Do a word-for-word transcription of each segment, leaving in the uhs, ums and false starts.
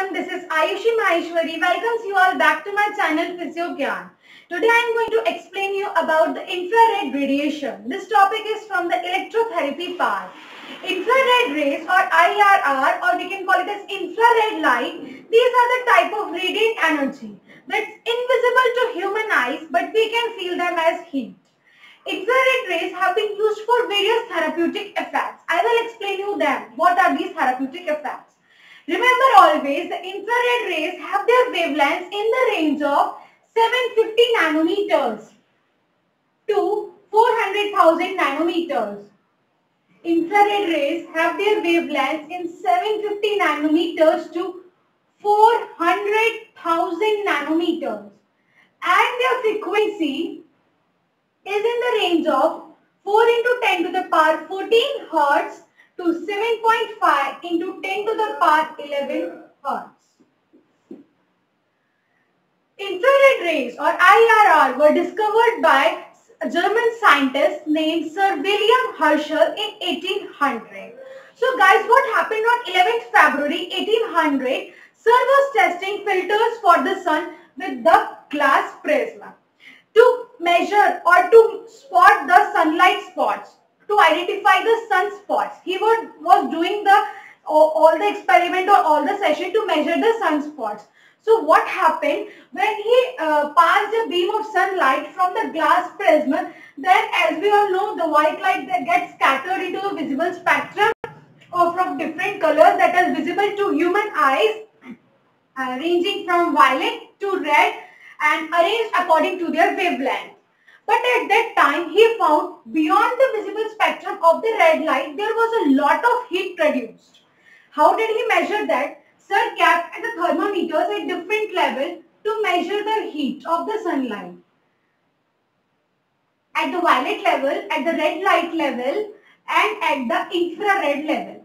everyone, this is Ayushi Maheshwari. Welcomes you all back to my channel Physio Gyan. Today I am going to explain you about the infrared radiation. This topic is from the electrotherapy part. Infrared rays or I R R, or we can call it as infrared light, these are the type of radiant energy that's invisible to human eyes, but we can feel them as heat. Infrared rays have been used for various therapeutic effects. I will explain you them. What are these therapeutic effects? Remember always, the infrared rays have their wavelengths in the range of seven hundred fifty nanometers to four hundred thousand nanometers. Infrared rays have their wavelengths in seven hundred fifty nanometers to four hundred thousand nanometers, and their frequency is in the range of four into ten to the power fourteen hertz to seven point five into ten to the power eleven hertz. Infrared rays or I R R were discovered by a German scientist named Sir William Herschel in eighteen hundred. So guys, what happened on eleventh February eighteen hundred? Sir was testing filters for the sun with the glass prism to measure or to spot the sunlight spots, to identify the sunspots. He was, was doing the all, all the experiment or all the session to measure the sunspots. So what happened when he uh, passed a beam of sunlight from the glass prism, then as we all know, the white light that gets scattered into the visible spectrum or from different colors that is visible to human eyes, uh, ranging from violet to red and arranged according to their wavelength. But at that time, he found beyond the visible spectrum of the red light, there was a lot of heat produced. How did he measure that? Sir kept the thermometers at different level to measure the heat of the sunlight. At the violet level, at the red light level, and at the infrared level.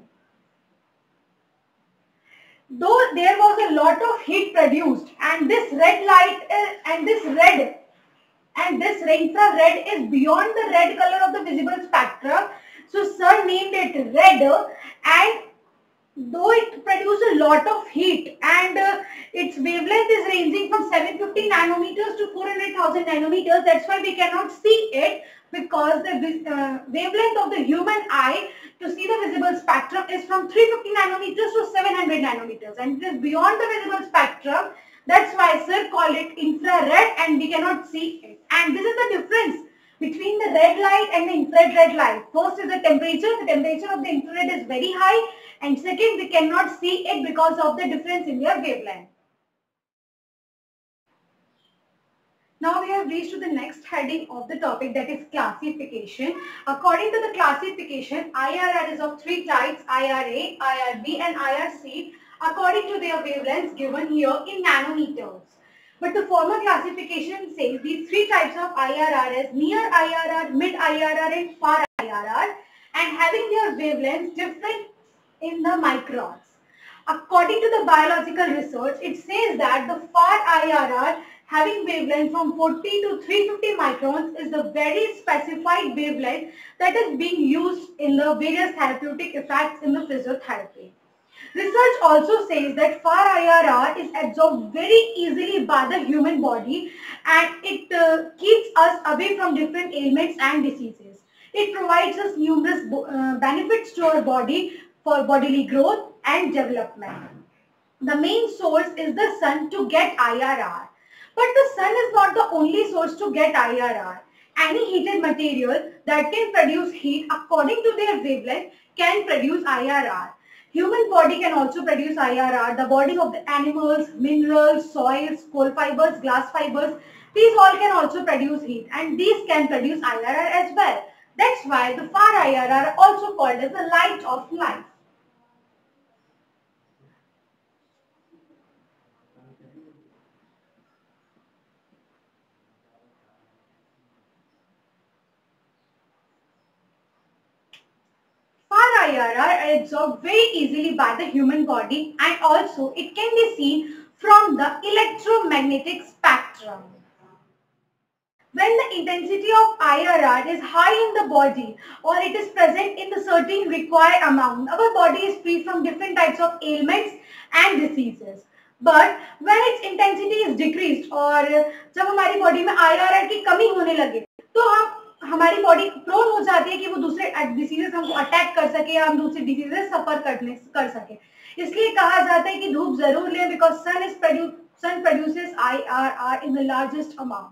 Though there was a lot of heat produced, and this red light uh, and this red and this infrared is beyond the red color of the visible spectrum, so Sir named it red, and though it produces a lot of heat and uh, its wavelength is ranging from seven hundred fifty nanometers to four hundred thousand nanometers, that's why we cannot see it, because the uh, wavelength of the human eye to see the visible spectrum is from three hundred fifty nanometers to seven hundred nanometers, and it is beyond the visible spectrum. That's why Sir called it infrared, and we cannot see it. And this is the difference between the red light and the infrared light. First is the temperature. The temperature of the infrared is very high, and second, we cannot see it because of the difference in their wavelength. Now we have reached to the next heading of the topic, that is classification. According to the classification, I R R is of three types: I R A, I R B and I R C, according to their wavelengths given here in nanometers. But the former classification says these three types of I R R is near I R R, mid I R R and far I R R, and having their wavelengths different in the microns. According to the biological research, it says that the far I R R having wavelength from forty to three hundred fifty microns is the very specified wavelength that is being used in the various therapeutic effects in the physiotherapy. Research also says that far I R R is absorbed very easily by the human body, and it uh, keeps us away from different ailments and diseases. It provides us numerous uh, benefits to our body for bodily growth and development. The main source is the sun to get I R R. But the sun is not the only source to get I R R. Any heated material that can produce heat according to their wavelength can produce I R R. Human body can also produce I R R. The bodies of the animals, minerals, soils, coal fibers, glass fibers, these all can also produce heat, and these can produce I R R as well. That's why the far I R R are also called as the light of life. I R R are absorbed very easily by the human body, and also it can be seen from the electromagnetic spectrum. When the intensity of I R R is high in the body, or it is present in the certain required amount, our body is free from different types of ailments and diseases. But when its intensity is decreased, और जब हमारी body में IRR की कमी होने लगे तो हम हमारी बॉडी प्रोन हो जाती है कि वो दूसरे डिसीजेस हमको अटैक कर सके या हम दूसरे डिसीजेस सफर करने कर सके। इसलिए कहा जाता है कि धूप जरूर लें, because sun is produce sun produces IRR in the largest amount.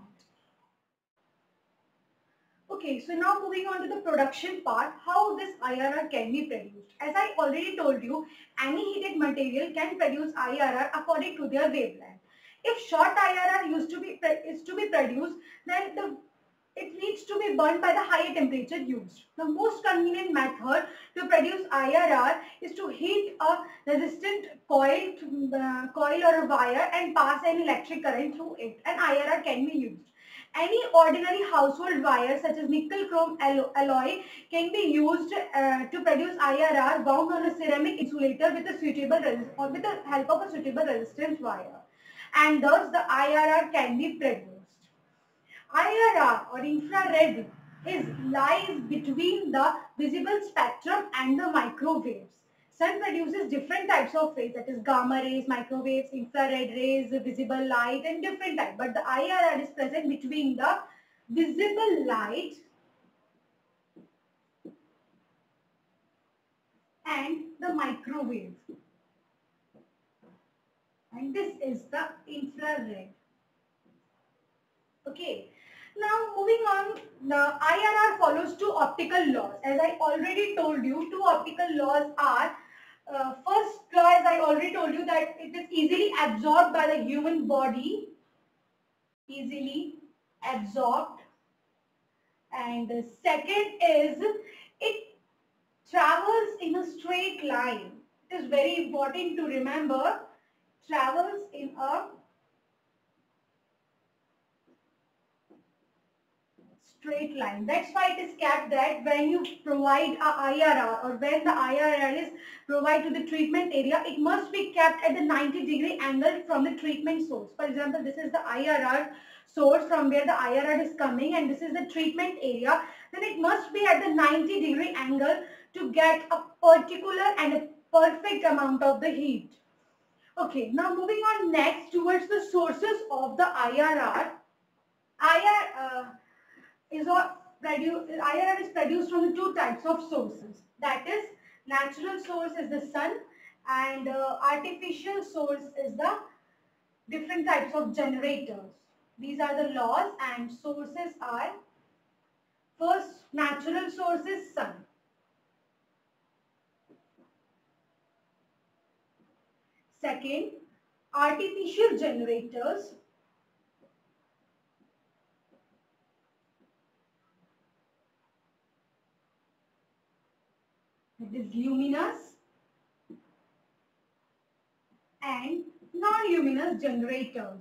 Okay, so now moving on to the production part, how this I R R can be produced. As I already told you, any heated material can produce I R R according to their wavelength. If short I R R used to be is to be produced, then the it needs to be burned by the higher temperature used. The most convenient method to produce I R R is to heat a resistant coil, uh, coil or a wire and pass an electric current through it, and I R R can be used. Any ordinary household wire such as nickel chrome alloy can be used uh, to produce I R R wound on a ceramic insulator with a suitable or with the help of a suitable resistance wire, and thus the I R R can be produced. I R R or infrared is lies between the visible spectrum and the microwaves. Sun produces different types of rays, that is gamma rays, microwaves, infrared rays, visible light, and different types. But the I R R is present between the visible light and the microwave. And this is the infrared. Okay. Now moving on, the I R R follows two optical laws. As I already told you, two optical laws are, uh, first law, as I already told you, that it is easily absorbed by the human body, easily absorbed. And the second is it travels in a straight line. It is very important to remember, travels in a straight line. That's why it is kept that when you provide a I R R or when the I R R is provided to the treatment area, it must be kept at the ninety degree angle from the treatment source. For example, this is the I R R source from where the I R R is coming, and this is the treatment area. Then it must be at the ninety degree angle to get a particular and a perfect amount of the heat. Okay, now moving on next towards the sources of the I R R. I R R uh, is or produce, I R R is produced from the two types of sources. That is, natural source is the sun, and uh, artificial source is the different types of generators. These are the laws, and sources are, first, natural source is sun. Second, artificial generators. It is luminous and non-luminous generators.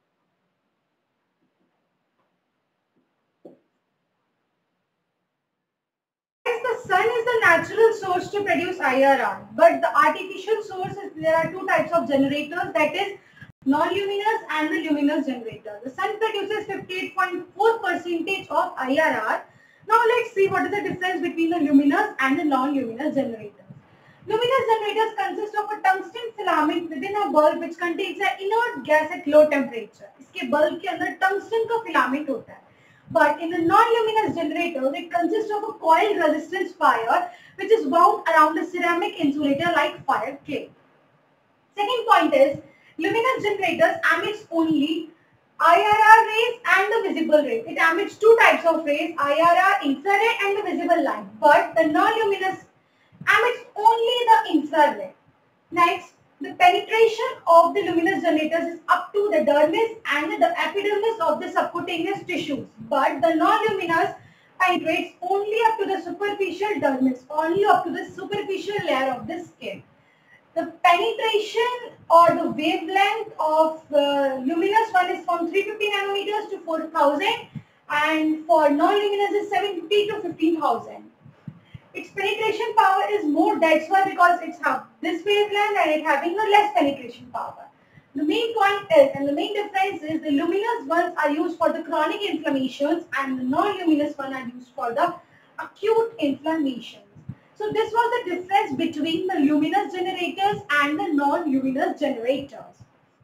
Yes, the sun is the natural source to produce I R R, but the artificial source is, there are two types of generators, that is non-luminous and the luminous generator. The sun produces fifty-eight point four percent of I R R. Now let's see what is the difference between the luminous and the non-luminous generators. Luminous generators consist of a tungsten filament within a bulb which contains an inert gas at low temperature. इसके bulb के अंदर tungsten का filament होता है. But in the non-luminous generators, it consists of a coil resistance wire which is wound around a ceramic insulator like fire clay. Second point is, luminous generators emits only I R R rays and the visible rays. It emits two types of rays, I R R, infrared and the visible light. But the non-luminous emits only the infrared. Next, the penetration of the luminous generators is up to the dermis and the epidermis of the subcutaneous tissues. But the non-luminous penetrates only up to the superficial dermis, only up to the superficial layer of the skin. The penetration or the wavelength of uh, luminous one is from three hundred fifty nanometers to four thousand, and for non-luminous is seven hundred fifty to fifteen thousand. Its penetration power is more, that's why, because it's have this wavelength and it having a less penetration power. The main point is, and the main difference is, the luminous ones are used for the chronic inflammations and the non-luminous ones are used for the acute inflammations. So this was the difference between the luminous generators and the non-luminous generators.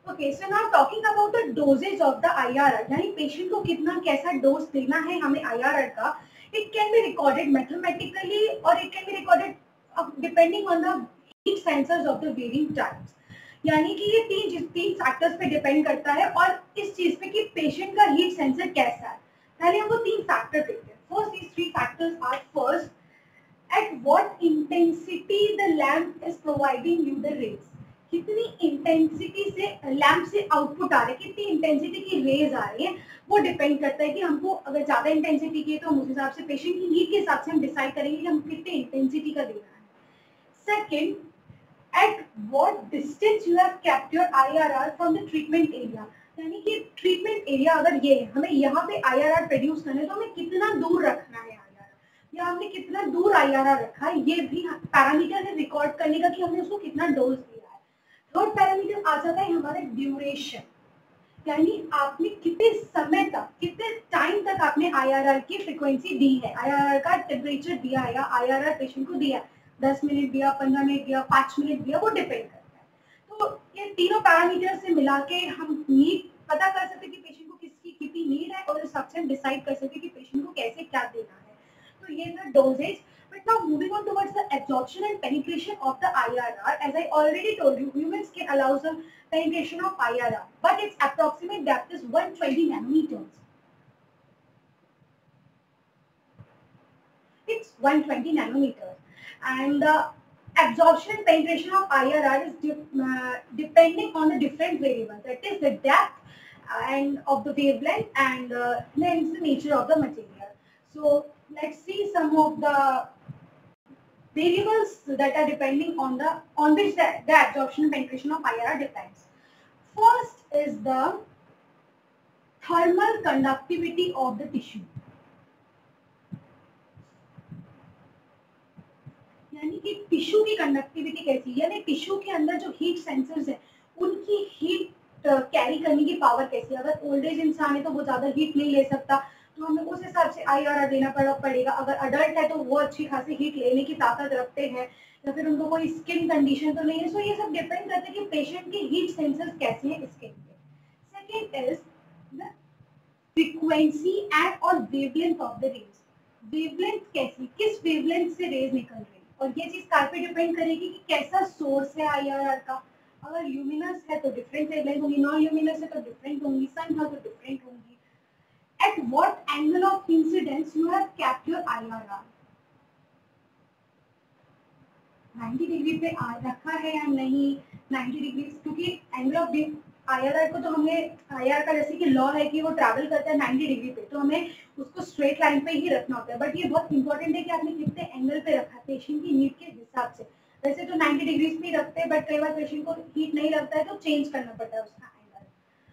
Okay, so now talking about the dosage of the I R R, यानी patient को कितना कैसा dose देना है हमें I R R का, it can be recorded mathematically or it can be recorded uh, depending on the heat sensors of the varying types. यानी कि ये तीन तीन फैक्टर्स पे डिपेंड करता है और इस चीज पे कि पेशेंट का हीट सेंसर कैसा है. पहले हम वो तीन फैक्टर देखते हैं. First these three factors are first, at what intensity the lamp is providing you the rays. कितनी इंटेंसिटी से लैम्प से आउटपुट आ रही है, कितनी इंटेंसिटी की रेज आ रही है, वो डिपेंड करता है कि हमको अगर ज्यादा इंटेंसिटी की है तो उस हिसाब से पेशेंट की नीड के हिसाब से हम डिसाइड करेंगे कि हम कितनी इंटेंसिटी का देना है. Second, at what distance you have kept your I R R from the treatment area. यानी कि ट्रीटमेंट एरिया अगर ये है, हमें यहाँ पे I R R प्रोड्यूस करना है तो हमें कितना दूर रखना है I R R, या हमने कितना दूर I R R रखा है, ये भी पैरामीटर है रिकॉर्ड करने का कि हमने उसको कितना डोज दिया है. थर्ड पैरामीटर आ जाता है हमारा ड्यूरेशन, यानी आपने कितने समय तक, कितने टाइम तक आपने I R R की फ्रीक्वेंसी दी है, I R R का टेम्परेचर दिया है या I R R पेशेंट को दिया है, दस मिनट दिया, पंद्रह मिनट दिया, पाँच मिनट दिया, वो डिपेंड करता है. तो ये तीनों पैरामीटर से मिला के हम नीड पता कर सकते हैं कि पेशेंट को किसकी कितनी नीड है और उस हिसाब से हम डिसाइड कर सकते हैं कि पेशेंट को कैसे क्या देना है. तो ये था doses. But now moving on towards the absorption and penetration of the I R R, as I already told you, human skin allows the penetration of I R R, but its approximate depth is one hundred twenty nanometers. It's one hundred twenty nanometers. And the absorption and penetration of I R R is de uh, depending on the different variables. That is the depth and of the wavelength and uh, then the nature of the material. So let's see some of the variables that are depending on the on which the, the absorption and penetration of I R R depends. First is the thermal conductivity of the tissue. यानी कि tissue की conductivity कैसी, यानी tissue के अंदर जो heat sensors है उनकी हीट कैरी uh, करने की पावर कैसी है. अगर ओल्ड एज इंसान है तो वो ज्यादा हीट नहीं ले सकता, तो हमें उस हिसाब से आई आर आर देना पड़ा पड़ेगा. अगर अडल्ट है तो वो अच्छी खासी हीट लेने की ताकत रखते हैं या फिर उनको कोई स्किन कंडीशन तो नहीं है. सो so, ये सब डिपेंड करता है कि पेशेंट के हीट सेंसर्स कैसे हैं स्किन पे. Second is the frequency and और wavelength of the rays. Wavelength कैसी, किस वेवलेंथ से रेज निकल रही है, और ये चीज कार पे डिपेंड करेगी कि कैसा सोर्स है आई आर आर का. अगर ल्यूमिनस है तो डिफरेंट वेवलेंथ होंगी, नॉन ल्यूमिनस है तो डिफरेंट होंगी, सन है तो डिफरेंट होंगी. At what angle of incidence you have kept your I R R? ninety degree पे रखा है या नहीं, ninety डिग्री, क्योंकि angle of I R R को तो हमने आई आर आर का जैसे कि लॉ है कि वो ट्रैवल करता है ninety डिग्री पे, तो हमें उसको स्ट्रेट लाइन पे ही रखना होता है. बट ये बहुत इंपॉर्टेंट है कि आपने कितने एंगल पे रखा है पेशेंट की नीड के हिसाब से. वैसे तो ninety डिग्रीज पे रखते हैं, बट कई बार पेशेंट को हीट नहीं लगता है तो चेंज करना पड़ता है उसका angle.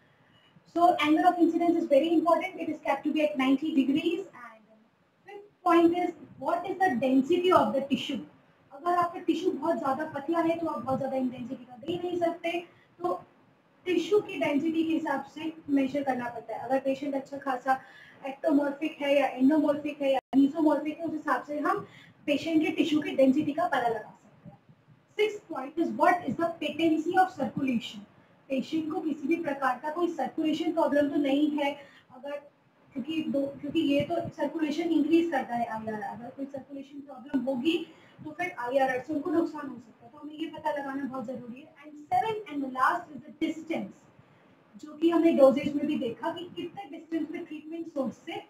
So angle of incidence is very important. It is kept to be at ninety degrees. And fifth point is what is the density of the tissue. अगर आपका टिश्यू बहुत ज्यादा पतला है तो आप बहुत ज्यादा इंटेंसिटी का दे नहीं सकते, तो टिश्यू की डेंसिटी के हिसाब से मेजर करना पड़ता है. अगर पेशेंट अच्छा खासा एक्टोमॉर्फिक है या एंडोमॉर्फिक है या मीसोमॉर्फिक है, उस हिसाब से हम पेशेंट के टिश्यू की डेंसिटी का पता लगा सकते हैं. Sixth point is what is the patency of circulation. Patient को किसी भी प्रकार का कोई सर्कुलेशन प्रॉब्लम तो नहीं है, अगर क्योंकि दो क्योंकि ये तो सर्कुलेशन इंक्रीज करता है आई आर आर. अगर कोई सर्कुलेशन प्रॉब्लम होगी तो फिर आई आर आर से उनको नुकसान हो सकता है, तो हमें ये पता लगाना बहुत जरूरी है. And seven and last is the distance, जो कि हमने डोजेज में भी देखा कि कितने डिस्टेंस पे ट्रीटमेंट सोर्स से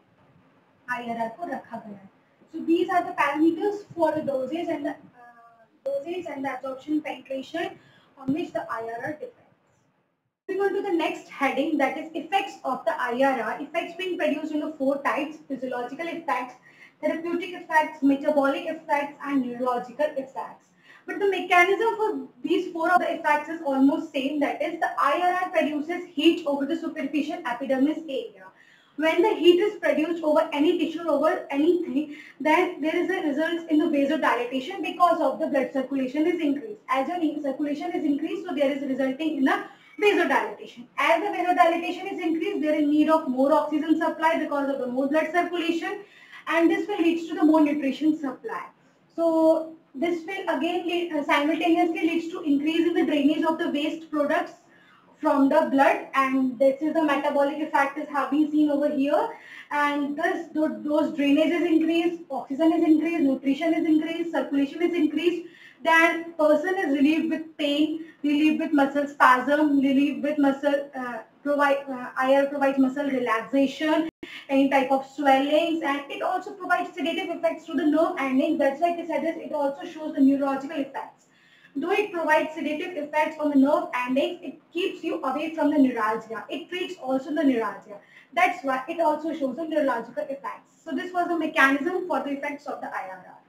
आई आर आर को रखा गया है. So these are the parameters for the doses and the doses and the absorption penetration on which the I R R depends. Moving on to the next heading, that is effects of the I R R. Effects being produced in the four types: physiological effects, therapeutic effects, metabolic effects, and neurological effects. But the mechanism for these four of the effects is almost same. That is, the I R R produces heat over the superficial epidermis area. When the heat is produced over any tissue, over anything, then there is a result in the vasodilatation because of the blood circulation is increased. As your circulation is increased, so there is resulting in a vasodilatation. As the vasodilatation is increased, there is need of more oxygen supply because of the more blood circulation, and this will lead to the more nutrition supply. So this will again lead, uh, simultaneously leads to increase in the drainage of the waste products from the blood, and this is the metabolic effect is having seen over here. And this those drainage is increased, oxygen is increased, nutrition is increased, circulation is increased, then person is relieved with pain, relieved with muscle spasm, relieved with muscle uh, provide uh, I R provides muscle relaxation, any type of swellings, and it also provides sedative effects to the nerve endings. That's why it said this. It also shows the neurological effects. Though it provides sedative effects on the nerve endings, it keeps you away from the neuralgia. It treats also the neuralgia. That's why it also shows the neurological effects. So this was the mechanism for the effects of the I R R.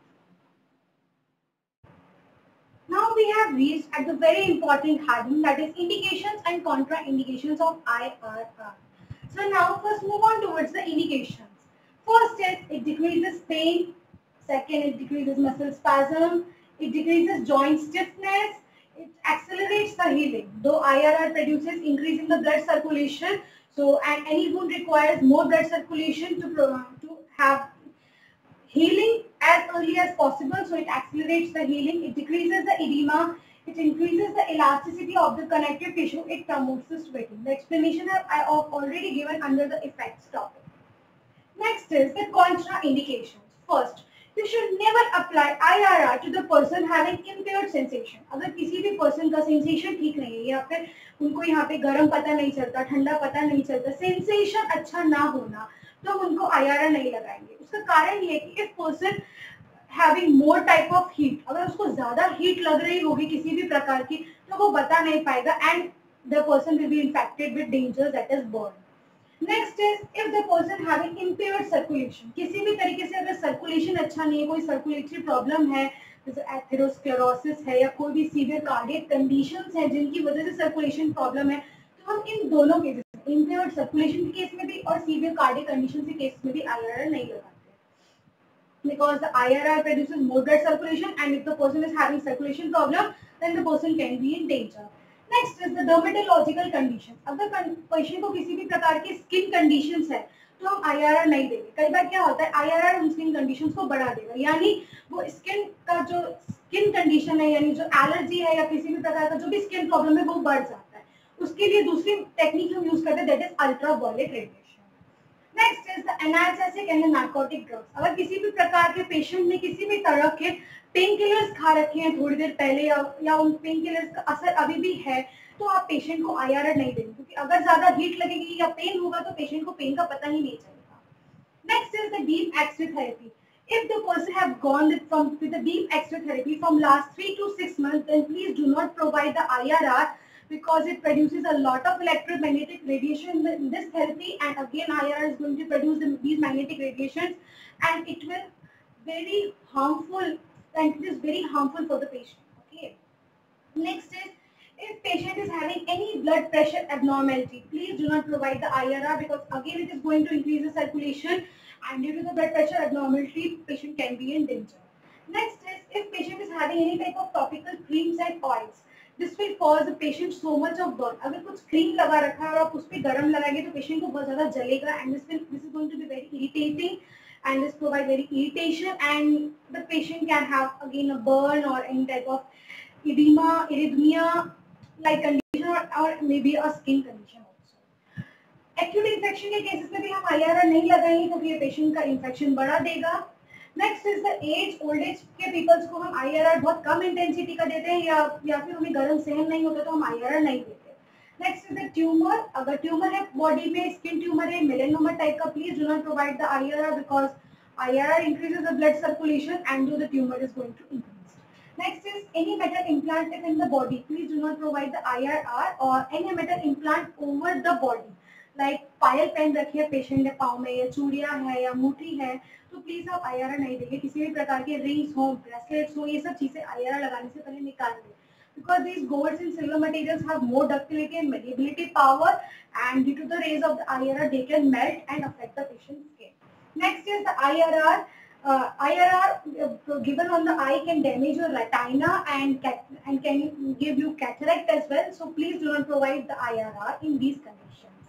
Now we have reached at the very important heading, that is indications and contraindications of I R R. So now first move on towards the indications. First is it decreases pain. Second, it decreases muscle spasm. It decreases joint stiffness. It accelerates the healing. Though I R R produces increase in the blood circulation, so and any wound requires more blood circulation to to have healing as early as possible, so it accelerates the healing. It decreases the edema. It increases the elasticity of the connective tissue. It promotes the sweating. The explanation I have already given under the effects topic. Next is the contraindications. First, you should never apply I R R to the person having impaired sensation. अगर किसी भी person का sensation ठीक नहीं है या फिर उनको यहाँ पे गर्म पता नहीं चलता, ठंडा पता नहीं चलता, sensation अच्छा ना होना, तो हम उनको I R R नहीं लगाएंगे. उसका कारण ये है कि if person having more type of heat, अगर उसको ज़्यादा heat लग रही होगी किसी भी प्रकार की, तो वो बता नहीं पाएगा and the person will be infected with dangers, that is burn. Next is if the person having impaired circulation, किसी भी तरीके से अगर circulation अच्छा नहीं है, कोई circulatory problem है, जैसे atherosclerosis है या कोई भी severe cardiac conditions है जिनकी वजह से circulation problem है, तो हम इन दोनों केसेस में impaired circulation के केस में भी और severe cardiac conditions के केस में भी I R R नहीं लगाते, because the I R R produces more blood circulation, and if the person is having circulation problem, then the person can be in danger. Next is the dermatological condition. अगर patient को किसी भी प्रकार की skin conditions है तो हम IRR नहीं देंगे. कई बार क्या होता है, आईआरआर उन स्किन कंडीशंस को बढ़ा देगा, यानी वो स्किन का जो स्किन कंडीशन है, यानी जो एलर्जी है या किसी भी प्रकार का जो भी स्किन प्रॉब्लम है वो बढ़ जाता है. उसके लिए दूसरी टेक्निक हम यूज करते हैं, that is ultraviolet radiation. Next is the analgesic and narcotic drugs. अगर किसी भी प्रकार के पेशेंट ने किसी भी तरह के पेन किलर्स खा रखे हैं थोड़ी देर पहले या, या उन पेन किलर्स का असर अभी भी है, तो आप पेशेंट को आईआरआर नहीं देंगे, क्योंकि अगर ज्यादा हीट लगेगी या पेन होगा तो पेशेंट को पेन का पता ही नहीं चलेगा. Next is the deep X ray therapy. If the person have gone with from with the deep X-ray therapy from last three to six months, then please do not provide the I R R, because it produces a lot of electromagnetic radiation in this therapy, and again I R R is going to produce the, these magnetic radiations, and it will very harmful. And it is very harmful for the patient. Okay. Next is if patient is having any blood pressure abnormality, please do not provide the I R R, because again it is going to increase the circulation, and due to the blood pressure abnormality, patient can be in danger. Next is if patient is having any type of topical creams and oils, this will cause the patient so much of burn. अगर कुछ cream लगा रखा है और आप उस पे गरम लगाएंगे तो patient को बहुत ज़्यादा जलेगा, and this will this is going to be very irritating. And this provide very irritation, and the patient can have again a burn or any type of edema, erythema like condition, or, or maybe a skin condition also. Acute infection के cases में भी हम I R R नहीं लगाएंगे क्योंकि ये patient का infection बढ़ा देगा. Next is the age, old age के peoples को हम I R R बहुत कम intensity का देते हैं, या या फिर उन्हें गर्म सहन नहीं होता तो हम I R R नहीं देते. Next is the tumor. अगर tumor है body में, skin tumor है, melanoma type का, please do not provide the I R R, because I R R increases the blood circulation and though the tumor is going to increase. Next is any metal implant in the body. Please do not provide the I R R or any metal implant over the body. Like पायल पेन रखी है patient ने पाँव में, या चूड़ियाँ है या मुठी है, तो प्लीज आप I R R नहीं देंगे. किसी भी प्रकार के रिंग्स हो, ब्रेसलेट्स हो, ये सब चीजें I R R लगाने से पहले निकाल दें, because these golds and silver materials have more ductility and malleability power, and due to the rays of the I R R they can melt and affect the patient's skin. Next is the I R R. Uh, I R R uh, given on the eye can damage your retina and cat and can give you cataract as well. So please do not provide the I R R in these conditions.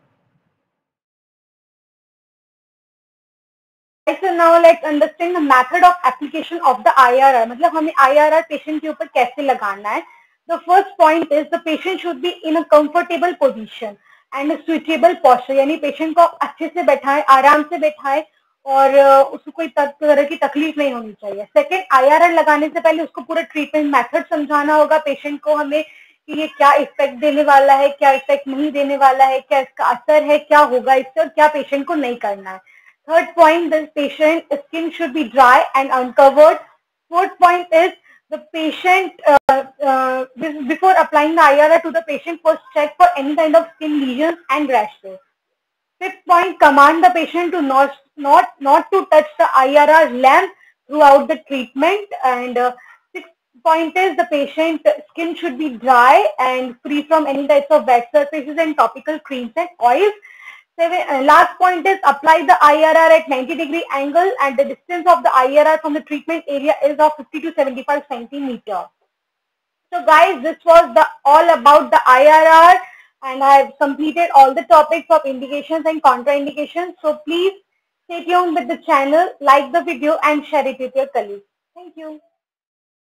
So now let's understand the method of application of the I R R. मतलब हमें I R R patient के ऊपर कैसे लगाना है. The first point is the patient should be in a comfortable position and a suitable posture. यानी patient को अच्छे से बैठाएं, आराम से बैठाएं और उसको कोई तरह की तकलीफ नहीं होनी चाहिए. सेकेंड, आईआरआर लगाने से पहले उसको पूरा ट्रीटमेंट मेथड समझाना होगा पेशेंट को हमें कि ये क्या इफेक्ट देने वाला है, क्या इफेक्ट नहीं देने वाला है, क्या इसका असर है, क्या होगा इससे और क्या पेशेंट को नहीं करना है. Third point, the patient skin should be dry and uncovered. Fourth point is the patient, uh, uh, before applying the I R R to the patient, first check for any kind of skin lesions and rashes. Fifth point, command the patient to not not not to touch the I R R lamp throughout the treatment. And uh, sixth point is the patient skin should be dry and free from any types of wet surfaces and topical creams and oils. Seven, uh, last point is apply the I R R at ninety degree angle and the distance of the I R R from the treatment area is of fifty to seventy-five centimeter. So guys, this was the all about the I R R and I have completed all the topics of indications and contraindications. So please stay tuned with the channel, like the video and share it with your colleagues. Thank you.